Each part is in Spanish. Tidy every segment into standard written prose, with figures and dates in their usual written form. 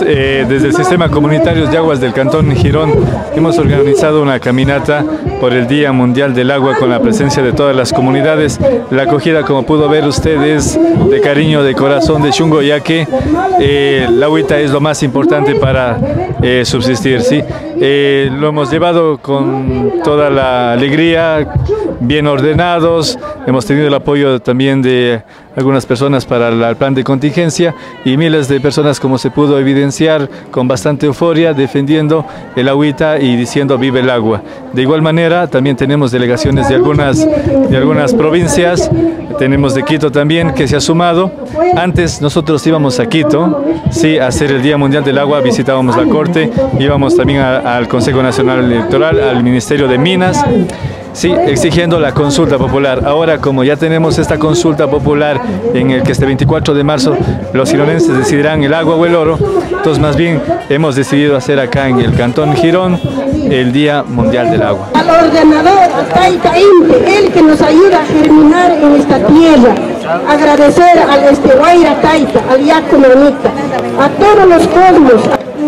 Desde el Sistema Comunitario de Aguas del Cantón Girón hemos organizado una caminata por el Día Mundial del Agua con la presencia de todas las comunidades. La acogida, como pudo ver usted, es de cariño, de corazón, de chungo, ya que la agüita es lo más importante para subsistir, ¿sí? Lo hemos llevado con toda la alegría, bien ordenados. Hemos tenido el apoyo también de algunas personas para el plan de contingencia y miles de personas, como se pudo evidenciar, con bastante euforia, defendiendo el agüita y diciendo vive el agua. De igual manera, también tenemos delegaciones de algunas provincias. Tenemos de Quito también, que se ha sumado. Antes nosotros íbamos a Quito, sí, a hacer el Día Mundial del Agua, visitábamos la Corte, íbamos también al Consejo Nacional Electoral, al Ministerio de Minas, sí, exigiendo la consulta popular. Ahora, como ya tenemos esta consulta popular en el que este 24 de marzo los gironenses decidirán el agua o el oro, entonces más bien hemos decidido hacer acá en el Cantón Girón el Día Mundial del Agua. Al ordenador, Taita Inte, el que nos ayuda a germinar en esta tierra. Agradecer al Guaira Taita, al Yaco Nonita, a todos los cosmos.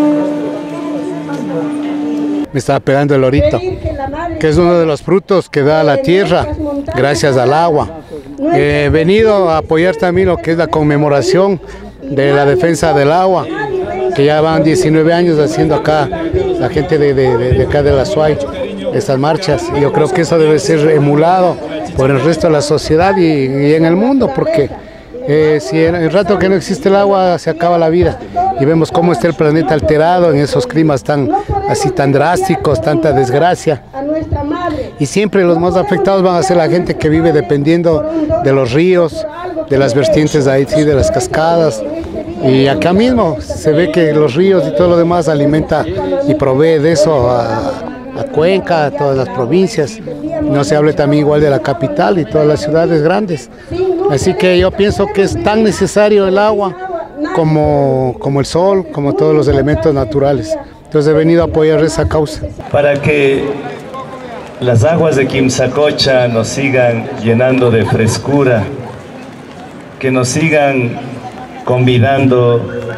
Me estaba pegando el orito, que es uno de los frutos que da la tierra gracias al agua. He venido a apoyar también lo que es la conmemoración de la defensa del agua, que ya van 19 años haciendo acá la gente de acá de la SUAY, estas marchas. Yo creo que eso debe ser emulado por el resto de la sociedad y en el mundo, porque si en el rato que no existe el agua se acaba la vida y vemos cómo está el planeta alterado en esos climas tan drásticos, tanta desgracia, y siempre los más afectados van a ser la gente que vive dependiendo de los ríos, de las vertientes de ahí, sí, de las cascadas, y acá mismo se ve que los ríos y todo lo demás alimenta y provee de eso a Cuenca, a todas las provincias. No se hable también igual de la capital y todas las ciudades grandes. Así que yo pienso que es tan necesario el agua como el sol, como todos los elementos naturales. Entonces he venido a apoyar esa causa. Para que las aguas de Quimsacocha nos sigan llenando de frescura, que nos sigan convidando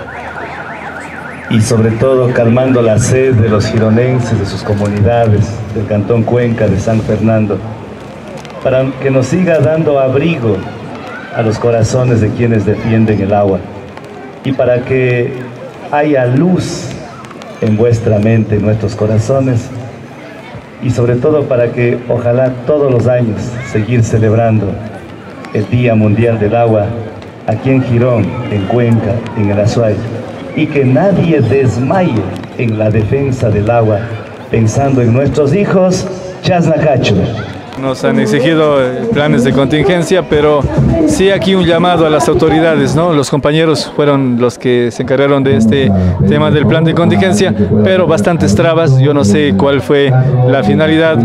y sobre todo calmando la sed de los gironenses, de sus comunidades, del Cantón Cuenca, de San Fernando, para que nos siga dando abrigo a los corazones de quienes defienden el agua y para que haya luz en vuestra mente, en nuestros corazones, y sobre todo para que ojalá todos los años seguir celebrando el Día Mundial del Agua aquí en Girón, en Cuenca, en el Azuay, y que nadie desmaye en la defensa del agua, pensando en nuestros hijos, Chasnacacho. Nos han exigido planes de contingencia, pero sí aquí un llamado a las autoridades, ¿no? Los compañeros fueron los que se encargaron de este tema del plan de contingencia, pero bastantes trabas. Yo no sé cuál fue la finalidad.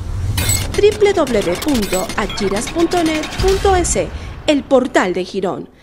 www.achiras.net.es, el portal de Girón.